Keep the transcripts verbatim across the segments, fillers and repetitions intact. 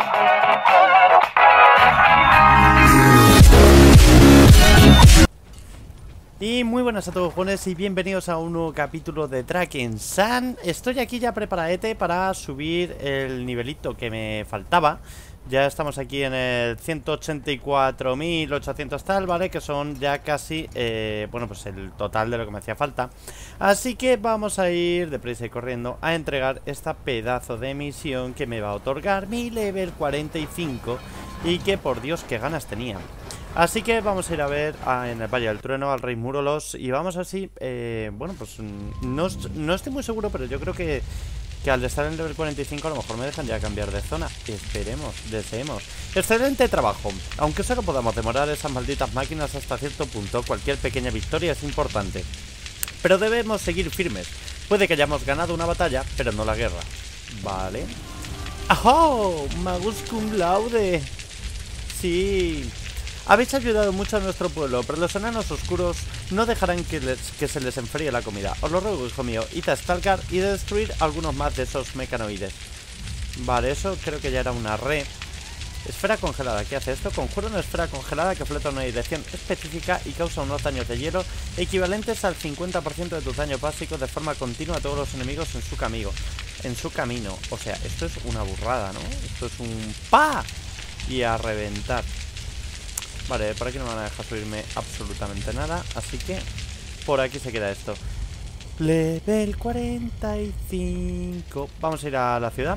Y muy buenas a todos, jóvenes, y bienvenidos a un nuevo capítulo de Drakensang. Estoy aquí ya preparadete para subir el nivelito que me faltaba. Ya estamos aquí en el ciento ochenta y cuatro mil ochocientos tal, ¿vale? Que son ya casi, eh, bueno, pues el total de lo que me hacía falta. Así que vamos a ir deprisa y corriendo a entregar esta pedazo de misión que me va a otorgar mi level cuarenta y cinco. Y que, por Dios, qué ganas tenía. Así que vamos a ir a ver a, en el Valle del Trueno al Rey Murolos. Y vamos así, eh, bueno, pues no, no estoy muy seguro, pero yo creo que, que al estar en el level cuarenta y cinco a lo mejor me dejan ya cambiar de zona. Esperemos, deseemos. Excelente trabajo. Aunque solo podamos demorar esas malditas máquinas hasta cierto punto, cualquier pequeña victoria es importante. Pero debemos seguir firmes. Puede que hayamos ganado una batalla, pero no la guerra. Vale. ¡Ajo! Magus cum laude. Sí. Habéis ayudado mucho a nuestro pueblo, pero los enanos oscuros no dejarán que, les, que se les enfríe la comida. Os lo ruego, hijo mío, id a Stalkar y de destruir algunos más de esos mecanoides. Vale, eso creo que ya era una re. Esfera congelada, ¿qué hace esto? Conjura una esfera congelada que flota en una dirección específica y causa unos daños de hielo equivalentes al cincuenta por ciento de tus daños básicos de forma continua a todos los enemigos en su camino. En su camino. O sea, esto es una burrada, ¿no? Esto es un ¡pa! Y a reventar. Vale, por aquí no me van a dejar subirme absolutamente nada. Así que por aquí se queda esto. Level cuarenta y cinco. Vamos a ir a la ciudad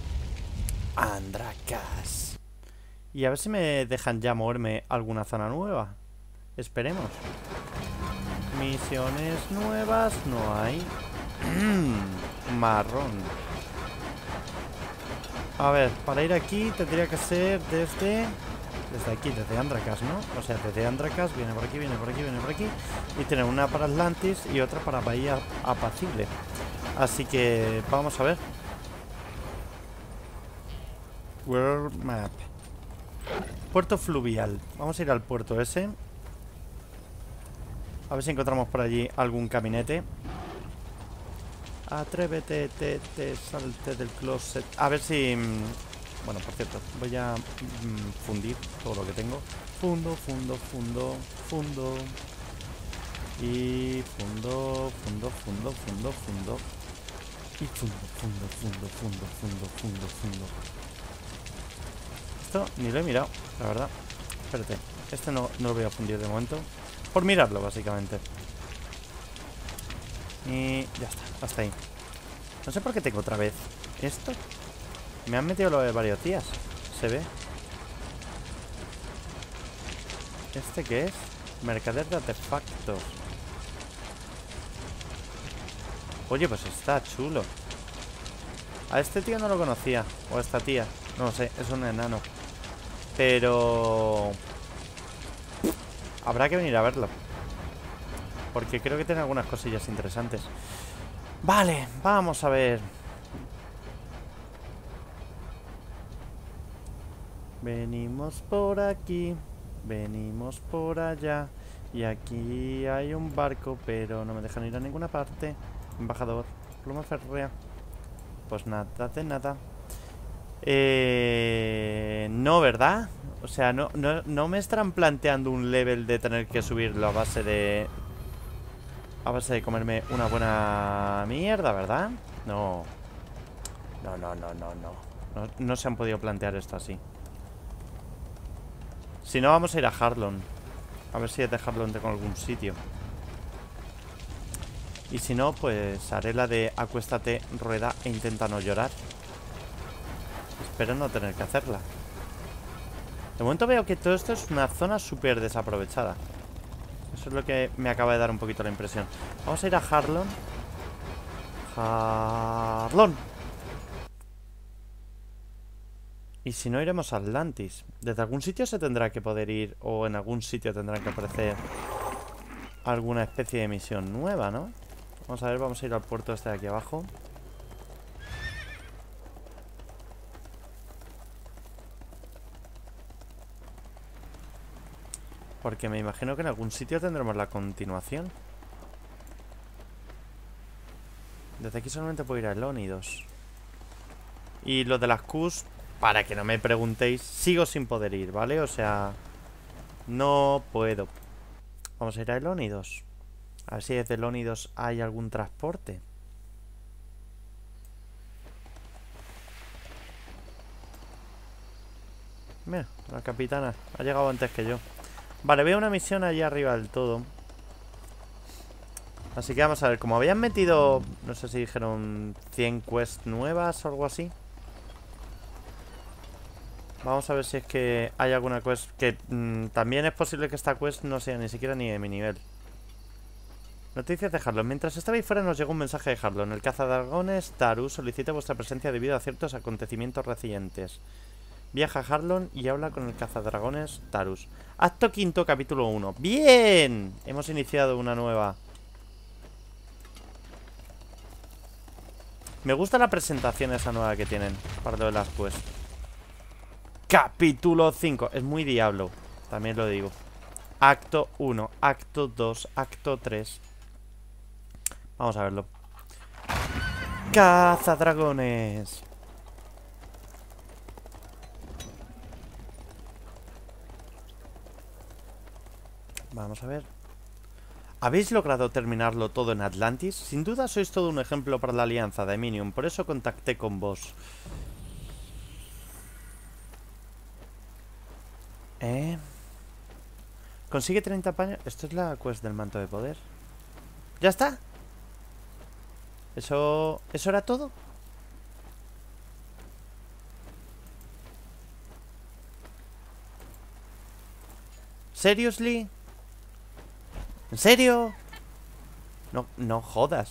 Andrakas. Y a ver si me dejan ya moverme a alguna zona nueva. Esperemos. Misiones nuevas no hay. Marrón. A ver, para ir aquí tendría que ser desde... Desde aquí, desde Andrakas, ¿no? O sea, desde Andrakas viene por aquí, viene por aquí, viene por aquí. Y tiene una para Atlantis y otra para Bahía Apacible. Así que vamos a ver. World Map. Puerto Fluvial. Vamos a ir al puerto ese. A ver si encontramos por allí algún caminete. Atrévete, te, te, salte del closet. A ver si... Bueno, por cierto, voy a mmm, fundir todo lo que tengo. Fundo, fundo, fundo, fundo. Y fundo, fundo, fundo, fundo, fundo. Y fundo, fundo, fundo, fundo, fundo, fundo, fundo. Esto ni lo he mirado, la verdad. Espérate, este no, no lo voy a fundir de momento. Por mirarlo, básicamente. Y ya está, hasta ahí. No sé por qué tengo otra vez esto. Me han metido lo de varios días. Se ve. ¿Este qué es? Mercader de artefactos. Oye, pues está chulo. A este tío no lo conocía. O a esta tía. No lo sé, es un enano. Pero... habrá que venir a verlo. Porque creo que tiene algunas cosillas interesantes. Vale, vamos a ver. Venimos por aquí, venimos por allá. Y aquí hay un barco, pero no me dejan ir a ninguna parte. Embajador, pluma férrea. Pues nada de nada. Eh, no, ¿verdad? O sea, no, no, no me estarán planteando un level de tener que subirlo a base de... A base de comerme una buena mierda, ¿verdad? No. No, no, no, no, no. No, no se han podido plantear esto así. Si no, vamos a ir a Harlon. A ver si es de Harlon tengo algún sitio. Y si no, pues haré la de acuéstate, rueda e intenta no llorar. Espero no tener que hacerla. De momento veo que todo esto es una zona súper desaprovechada. Eso es lo que me acaba de dar un poquito la impresión. Vamos a ir a Harlon. Harlon. Y si no, iremos a Atlantis. Desde algún sitio se tendrá que poder ir. O en algún sitio tendrá que aparecer alguna especie de misión nueva, ¿no? Vamos a ver, vamos a ir al puerto este de aquí abajo. Porque me imagino que en algún sitio tendremos la continuación. Desde aquí solamente puedo ir a Elónidos. Y lo de las Qs para que no me preguntéis, sigo sin poder ir, ¿vale? O sea, no puedo. Vamos a ir a Elónidos. A ver si desde Elónidos hay algún transporte. Mira, la capitana ha llegado antes que yo. Vale, veo una misión allí arriba del todo. Así que vamos a ver, como habían metido, no sé si dijeron cien quests nuevas o algo así. Vamos a ver si es que hay alguna quest que mmm, también es posible que esta quest no sea ni siquiera ni de mi nivel. Noticias de Harlon. Mientras estabais fuera nos llegó un mensaje de Harlon. El cazadragones Tarus solicita vuestra presencia debido a ciertos acontecimientos recientes. Viaja a Harlon y habla con el cazadragones Tarus. Acto quinto, capítulo uno. ¡Bien! Hemos iniciado una nueva. Me gusta la presentación esa nueva que tienen para lo de las quests. Capítulo cinco. Es muy diablo, también lo digo. Acto uno, acto dos, acto tres. Vamos a verlo. Cazadragones. Vamos a ver. ¿Habéis logrado terminarlo todo en Atlantis? Sin duda sois todo un ejemplo para la alianza de Minium. Por eso contacté con vos. Eh... Consigue treinta paños. Esto es la quest del manto de poder. ¿Ya está? ¿Eso... ¿Eso era todo? ¿Seriously? ¿En serio? No, no jodas.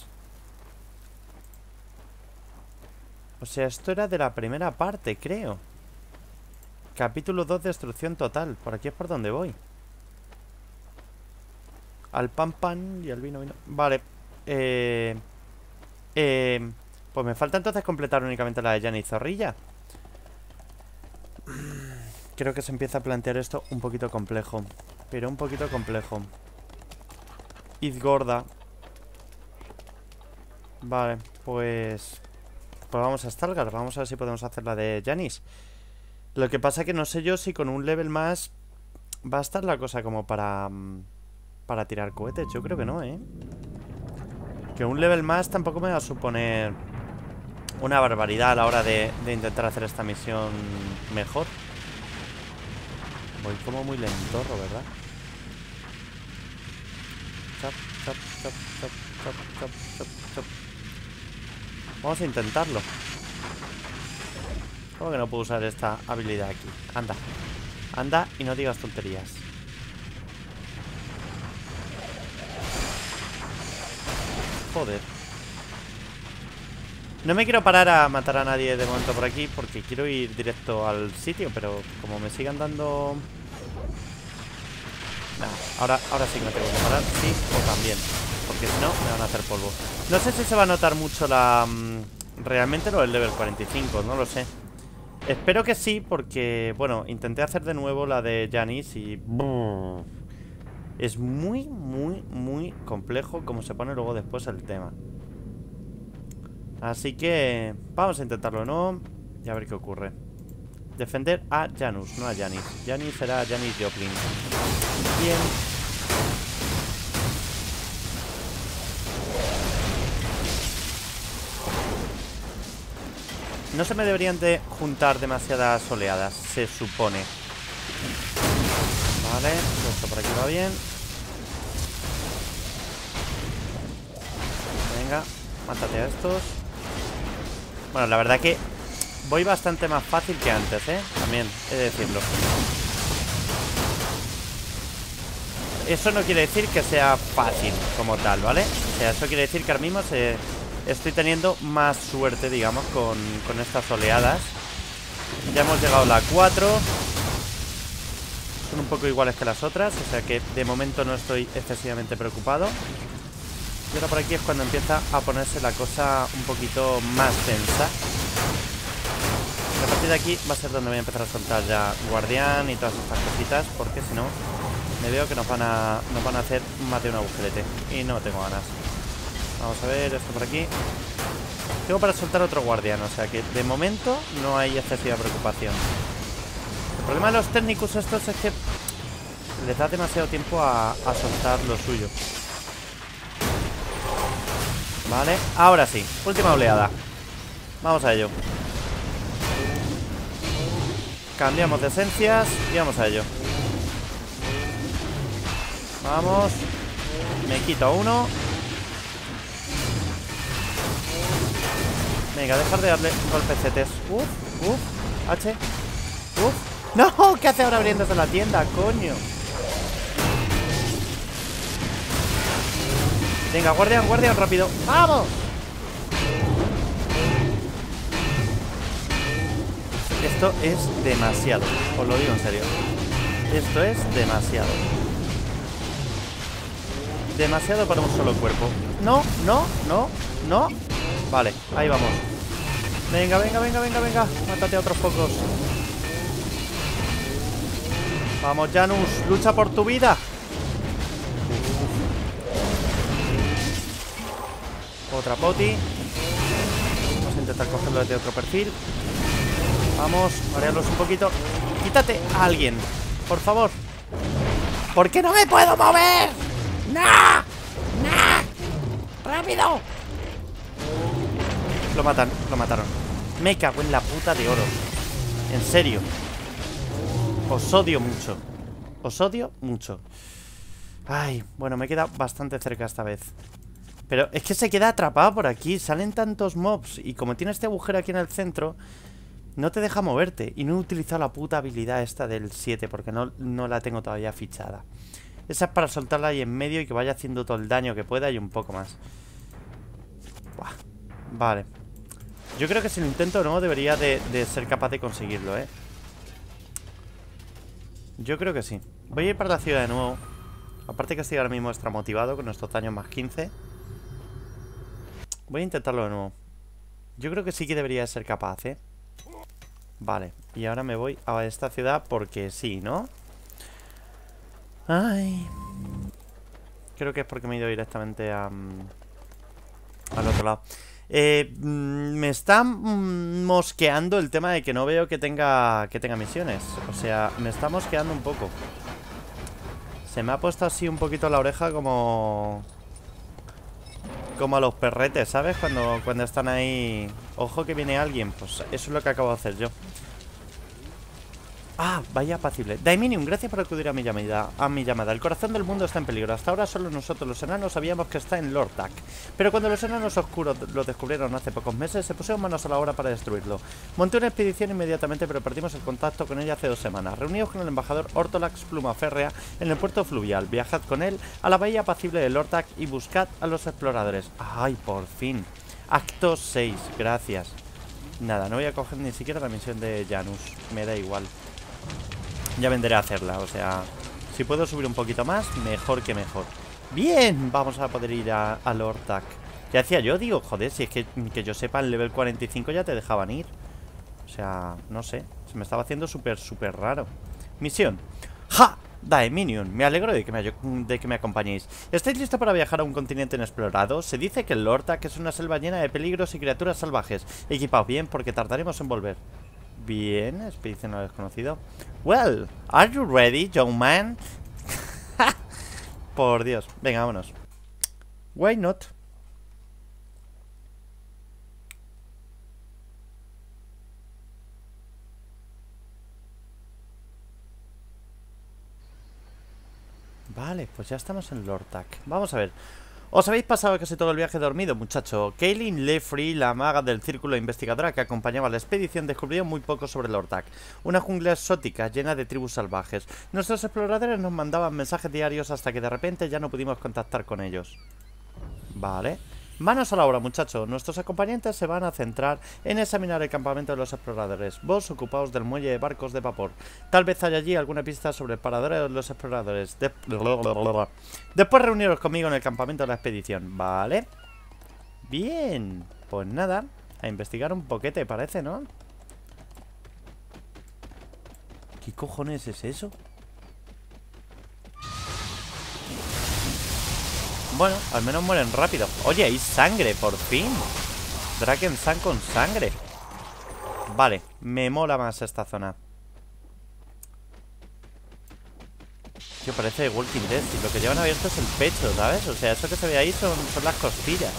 O sea, esto era de la primera parte, creo. Capítulo dos, destrucción total. Por aquí es por donde voy. Al pan pan y al vino vino. Vale. Eh... Eh... Pues me falta entonces completar únicamente la de Janny Zorrilla. Creo que se empieza a plantear esto un poquito complejo. Pero un poquito complejo. Izgorda. Vale, pues... Pues vamos a Stalgar. Vamos a ver si podemos hacer la de Janice. Lo que pasa que no sé yo si con un level más va a estar la cosa como para... Para tirar cohetes. Yo creo que no, ¿eh? Que un level más tampoco me va a suponer una barbaridad a la hora de, de intentar hacer esta misión mejor. Voy como muy lentorro, ¿verdad? Chop, chop, chop, chop, chop, chop, chop, chop. Vamos a intentarlo. ¿Cómo que no puedo usar esta habilidad aquí? Anda. Anda y no digas tonterías. Joder. No me quiero parar a matar a nadie de momento por aquí, porque quiero ir directo al sitio, pero como me sigan dando... Nah, ahora, ahora sí que me tengo que parar, sí o también, porque si no me van a hacer polvo. No sé si se va a notar mucho la... Realmente lo del level cuarenta y cinco, no lo sé. Espero que sí, porque, bueno, intenté hacer de nuevo la de Janice y... Es muy, muy, muy complejo como se pone luego después el tema. Así que vamos a intentarlo, ¿no? Y a ver qué ocurre. Defender a Janus, no a Janice. Janice será Janice Joplin. Bien. No se me deberían de juntar demasiadas oleadas, se supone. Vale, esto por aquí va bien. Venga, mátate a estos. Bueno, la verdad que voy bastante más fácil que antes, ¿eh? También, he de decirlo. Eso no quiere decir que sea fácil como tal, ¿vale? O sea, eso quiere decir que ahora mismo se... estoy teniendo más suerte, digamos, con, con estas oleadas. Ya hemos llegado a la cuatro. Son un poco iguales que las otras, o sea que de momento no estoy excesivamente preocupado. Y ahora por aquí es cuando empieza a ponerse la cosa un poquito más tensa. Y a partir de aquí va a ser donde voy a empezar a soltar ya guardián y todas estas cositas, porque si no me veo que nos van a, nos van a hacer más de un agujerete y no tengo ganas. Vamos a ver esto por aquí. Tengo para soltar otro guardián, o sea que de momento no hay excesiva preocupación. El problema de los técnicos estos es que les da demasiado tiempo a, a soltar lo suyo. Vale, ahora sí, última oleada. Vamos a ello. Cambiamos de esencias y vamos a ello. Vamos. Me quito uno. Venga, dejar de darle golpecetes. Uf, uf, H. Uf. ¡No! ¿Qué hace ahora abriéndose la tienda, coño? Venga, guardián, guardián, rápido. ¡Vamos! Esto es demasiado. Os lo digo en serio. Esto es demasiado. Demasiado para un solo cuerpo. No, no, no, no. Vale, ahí vamos. Venga, venga, venga, venga, venga. Mátate a otros pocos. Vamos, Janus, lucha por tu vida. Otra poti. Vamos a intentar cogerlo desde otro perfil. Vamos, marearlos un poquito. Quítate a alguien, por favor. ¿Por qué no me puedo mover? ¡No! ¡No! ¡Rápido! Lo matan, lo mataron. Me cago en la puta de oro. En serio. Os odio mucho. Os odio mucho. Ay, bueno, me he quedado bastante cerca esta vez. Pero es que se queda atrapado por aquí. Salen tantos mobs. Y como tiene este agujero aquí en el centro, no te deja moverte. Y no he utilizado la puta habilidad esta del siete, porque no, no la tengo todavía fichada. Esa es para soltarla ahí en medio y que vaya haciendo todo el daño que pueda y un poco más. Buah. Vale. Yo creo que si lo intento de nuevo debería de, de ser capaz de conseguirlo, ¿eh? Yo creo que sí. Voy a ir para la ciudad de nuevo. Aparte que estoy ahora mismo extra motivado con estos daños más quince. Voy a intentarlo de nuevo. Yo creo que sí que debería de ser capaz, ¿eh? Vale. Y ahora me voy a esta ciudad porque sí, ¿no? Ay. Creo que es porque me he ido directamente a... al otro lado. Eh, me está mosqueando el tema de que no veo que tenga que tenga misiones. O sea, me está mosqueando un poco. Se me ha puesto así un poquito la oreja como... como a los perretes, ¿sabes? Cuando, cuando están ahí... Ojo que viene alguien. Pues eso es lo que acabo de hacer yo. Ah, vaya apacible. Daiminium, gracias por acudir a mi llamada. A mi llamada. El corazón del mundo está en peligro. Hasta ahora solo nosotros los enanos sabíamos que está en Lordac. Pero cuando los enanos oscuros lo descubrieron hace pocos meses, se pusieron manos a la obra para destruirlo. Monté una expedición inmediatamente, pero perdimos el contacto con ella hace dos semanas. Reunidos con el embajador Ortolax Plumaférrea en el puerto fluvial. Viajad con él a la bahía apacible de Lordac y buscad a los exploradores. Ay, por fin. Acto seis, gracias. Nada, no voy a coger ni siquiera la misión de Janus. Me da igual. Ya vendré a hacerla, o sea, si puedo subir un poquito más, mejor que mejor. Bien, vamos a poder ir a, a Lordac. Ya decía yo, digo, joder, si es que, que yo sepa, en level cuarenta y cinco ya te dejaban ir. O sea, no sé, se me estaba haciendo súper, súper raro. Misión. ¡Ja! Daeminium, me alegro de que me, de que me acompañéis. ¿Estáis listos para viajar a un continente inexplorado? Se dice que el Lordac es una selva llena de peligros y criaturas salvajes. Equipaos bien porque tardaremos en volver. Bien, expedición a desconocido. Well, are you ready, young man? Por Dios, venga, vámonos. Why not? Vale, pues ya estamos en Lordac. Vamos a ver. Os habéis pasado casi todo el viaje dormido, muchacho. Kaylin Lefrey, la maga del círculo investigadora que acompañaba a la expedición, descubrió muy poco sobre Lordac. Una jungla exótica llena de tribus salvajes. Nuestros exploradores nos mandaban mensajes diarios hasta que de repente ya no pudimos contactar con ellos. Vale. Manos a la obra, muchacho. Nuestros acompañantes se van a centrar en examinar el campamento de los exploradores. Vos ocupaos del muelle de barcos de vapor. Tal vez haya allí alguna pista sobre el paradero de los exploradores. De... Después reuniros conmigo en el campamento de la expedición. Vale. Bien. Pues nada. A investigar un poquete, parece, ¿no? ¿Qué cojones es eso? Bueno, al menos mueren rápido. Oye, hay sangre, por fin. Drakensang con sangre. Vale, me mola más esta zona. Tío, parece de Walking Dead. Y lo que llevan abierto es el pecho, ¿sabes? O sea, eso que se ve ahí son, son las costillas.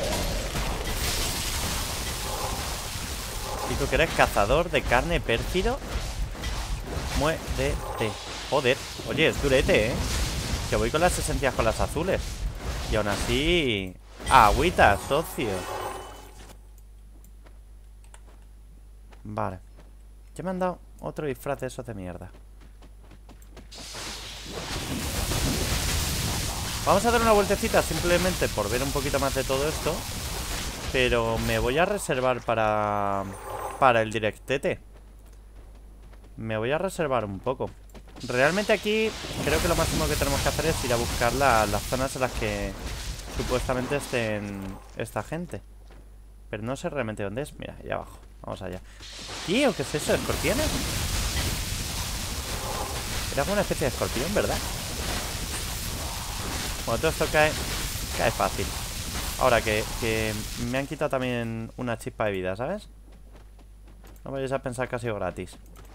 ¿Y tú que eres cazador de carne pérfido? Muérete. Joder, oye, es durete, ¿eh? Que voy con las esencias con las azules. Y aún así... Agüita, socio. Vale. Ya me han dado otro disfraz de esos de mierda. Vamos a dar una vueltecita simplemente por ver un poquito más de todo esto. Pero me voy a reservar para... Para el directete. Me voy a reservar un poco. Realmente aquí creo que lo máximo que tenemos que hacer es ir a buscar la, las zonas en las que supuestamente estén esta gente. Pero no sé realmente dónde es. Mira, allá abajo. Vamos allá. Tío, ¿qué es eso? ¿Escorpiones? Era como una especie de escorpión, ¿verdad? Bueno, todo esto cae Cae fácil. Ahora que, que me han quitado también una chispa de vida, ¿sabes? No vayáis a pensar que ha sido gratis.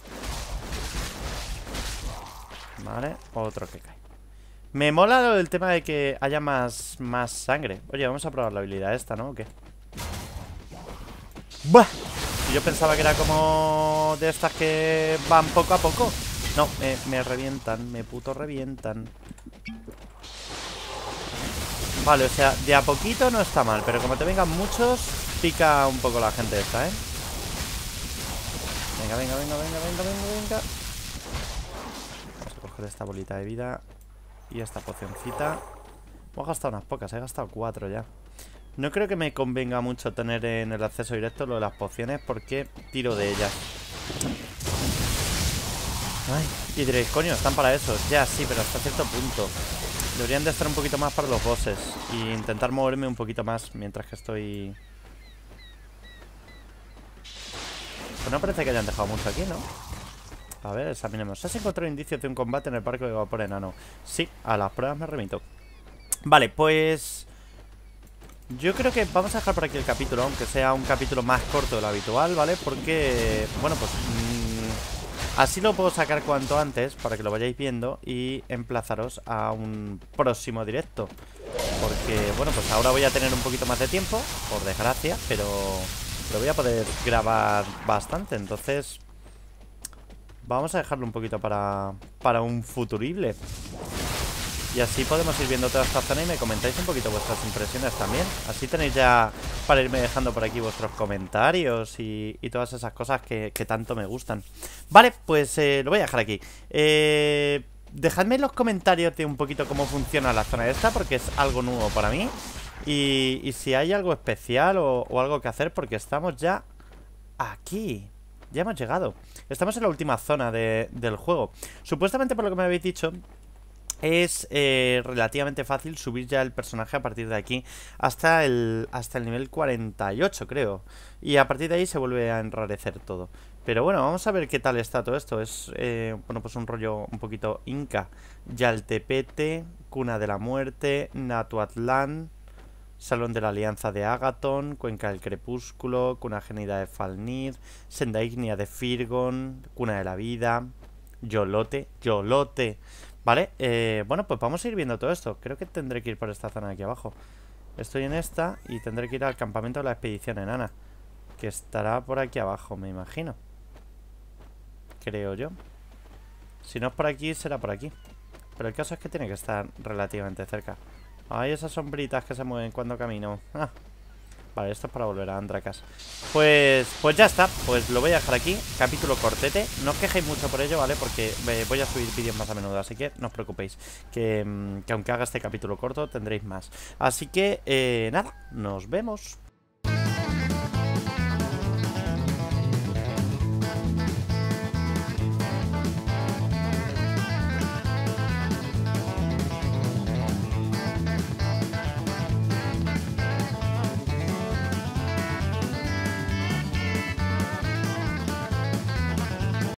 Vale, otro que cae. Me mola el tema de que haya más, más sangre. Oye, vamos a probar la habilidad esta, ¿no? ¿O qué? ¡Buah! Yo pensaba que era como de estas que van poco a poco. No, me, me revientan, me puto revientan. Vale, o sea, de a poquito no está mal. Pero como te vengan muchos, pica un poco la gente esta, ¿eh? Venga, venga, venga, venga, venga, venga, venga. Vamos a coger esta bolita de vida y esta pocioncita. Hemos gastado unas pocas, he gastado cuatro ya. No creo que me convenga mucho tener en el acceso directo lo de las pociones, porque tiro de ellas. Ay, y diréis, coño, están para eso. Ya, sí, pero hasta cierto punto. Deberían de estar un poquito más para los bosses e intentar moverme un poquito más mientras que estoy... Pues no parece que hayan dejado mucho aquí, ¿no? A ver, examinemos. ¿Has encontrado indicios de un combate en el parque de vapor enano? Sí, a las pruebas me remito. Vale, pues... yo creo que vamos a dejar por aquí el capítulo, aunque sea un capítulo más corto de lo habitual, ¿vale? Porque, bueno, pues mmm, así lo puedo sacar cuanto antes para que lo vayáis viendo y emplazaros a un próximo directo. Porque, bueno, pues ahora voy a tener un poquito más de tiempo, por desgracia, pero lo voy a poder grabar bastante. Entonces, vamos a dejarlo un poquito para, para un futurible. Y así podemos ir viendo toda esta zona y me comentáis un poquito vuestras impresiones también. Así tenéis ya para irme dejando por aquí vuestros comentarios y, y todas esas cosas que, que tanto me gustan. Vale, pues eh, lo voy a dejar aquí. Eh, dejadme en los comentarios de un poquito cómo funciona la zona esta, porque es algo nuevo para mí. Y, y si hay algo especial o, o algo que hacer, porque estamos ya aquí. Ya hemos llegado. Estamos en la última zona de, del juego. Supuestamente, por lo que me habéis dicho... es eh, relativamente fácil subir ya el personaje a partir de aquí hasta el, hasta el nivel cuarenta y ocho, creo. Y a partir de ahí se vuelve a enrarecer todo. Pero bueno, vamos a ver qué tal está todo esto. Es, eh, bueno, pues un rollo un poquito inca. Yaltepete, Cuna de la Muerte, Natuatlán, Salón de la Alianza de Agaton, Cuenca del Crepúsculo, Cuna Gélida de Falnir, Senda Ígnea de Firgon, Cuna de la Vida, Yolote, Yolote... Vale, eh, bueno, pues vamos a ir viendo todo esto. Creo que tendré que ir por esta zona de aquí abajo. Estoy en esta y tendré que ir al campamento de la expedición enana, que estará por aquí abajo, me imagino. Creo yo. Si no es por aquí, será por aquí. Pero el caso es que tiene que estar relativamente cerca. Ay, esas sombritas que se mueven cuando camino. Ah. Vale, esto es para volver a Andrakas. Pues pues ya está, pues lo voy a dejar aquí. Capítulo cortete, no os quejéis mucho por ello, ¿vale? Porque eh, voy a subir vídeos más a menudo, así que no os preocupéis, que, que aunque haga este capítulo corto tendréis más. Así que, eh, nada, nos vemos.